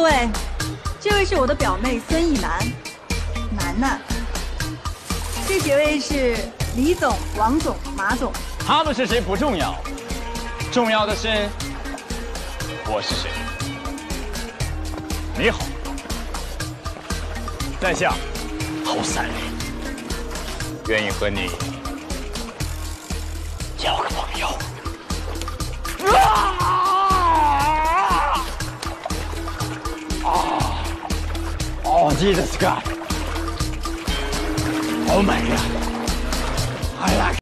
位，这位是我的表妹孙艺楠，楠楠。这几位是李总、王总、马总。 他们是谁不重要，重要的是我是谁。你好，在下郝三林，愿意和你交个朋友。Oh, Jesus God! Oh my God! I like.